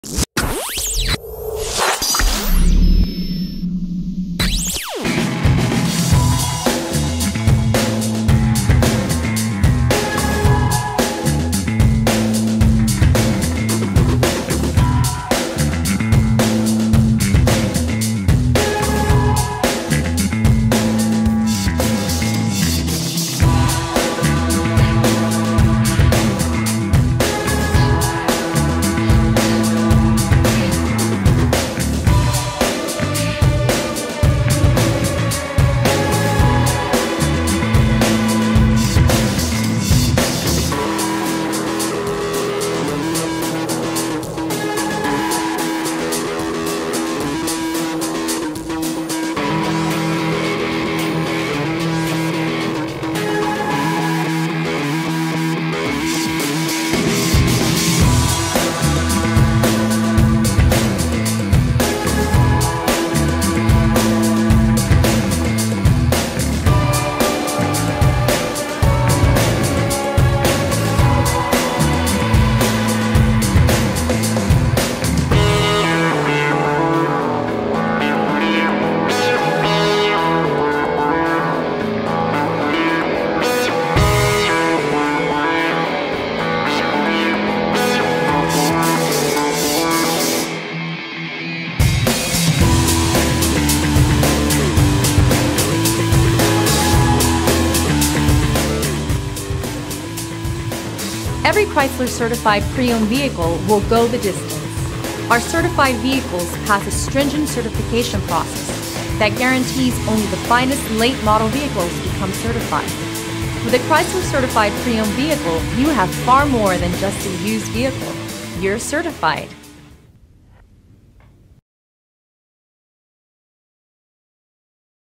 Every Chrysler certified pre-owned vehicle will go the distance. Our certified vehicles pass a stringent certification process that guarantees only the finest late model vehicles become certified. With a Chrysler certified pre-owned vehicle, you have far more than just a used vehicle. You're certified.